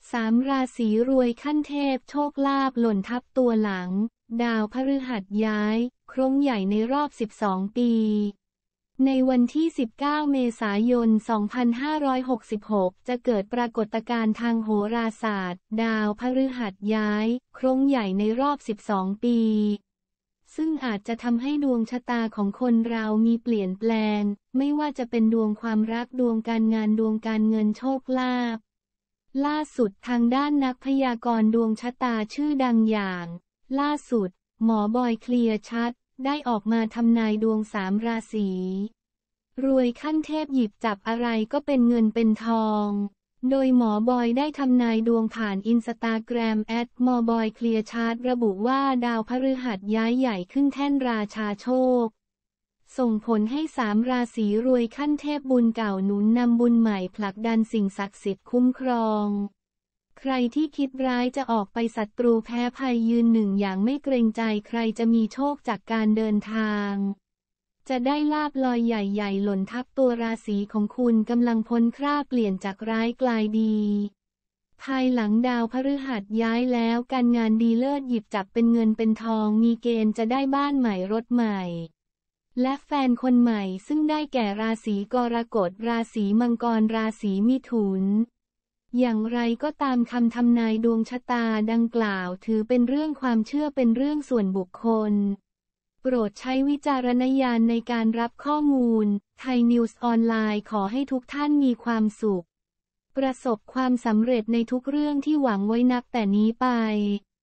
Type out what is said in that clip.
3 ราศีรวยขั้นเทพโชคลาภหล่นทับตัวหลังดาวพฤหัสย้ายโครั้งใหญ่ในรอบ12 ปีในวันที่ 19 เมษายน 2566 จะเกิดปรากฏการณ์ทางโหราศาสตร์ดาวพฤหัสย้ายโครั้งใหญ่ในรอบ12 ปีซึ่งอาจจะทำให้ดวงชะตาของคนเรามีเปลี่ยนแปลงไม่ว่าจะเป็นดวงความรักดวงการงานดวงการเงินโชคลาภล่าสุดทางด้านนักพยากรณ์ดวงชะตาชื่อดังอย่างล่าสุดหมอบอยเคลียร์ชัดได้ออกมาทำนายดวง3 ราศีรวยขั้นเทพหยิบจับอะไรก็เป็นเงินเป็นทองโดยหมอบอยได้ทำนายดวงผ่านอินสตาแกรมหมอบอยเคลียร์ชัดระบุว่าดาวพฤหัสย้ายใหญ่ขึ้นแท่นราชาโชคส่งผลให้3 ราศีรวยขั้นเทพบุญเก่าหนุนนำบุญใหม่ผลักดันสิ่งศักดิ์สิทธิ์คุ้มครองใครที่คิดร้ายจะออกไปศัตรูแพ้ภัยยืนหนึ่งอย่างไม่เกรงใจใครจะมีโชคจากการเดินทางจะได้ลาภลอยใหญ่ๆหล่นทับตัวราศีของคุณกำลังพ้นคราเปลี่ยนจากร้ายกลายดีภายหลังดาวพฤหัสย้ายแล้วการงานดีเลิศหยิบจับเป็นเงินเป็นทองมีเกณฑ์จะได้บ้านใหม่รถใหม่และแฟนคนใหม่ซึ่งได้แก่ราศีกรกฎราศีมังกรราศีมิถุนอย่างไรก็ตามคำทำนายดวงชะตาดังกล่าวถือเป็นเรื่องความเชื่อเป็นเรื่องส่วนบุคคลโปรดใช้วิจารณญาณในการรับข้อมูลไทยนิวส์ออนไลน์ขอให้ทุกท่านมีความสุขประสบความสำเร็จในทุกเรื่องที่หวังไว้นับแต่นี้ไป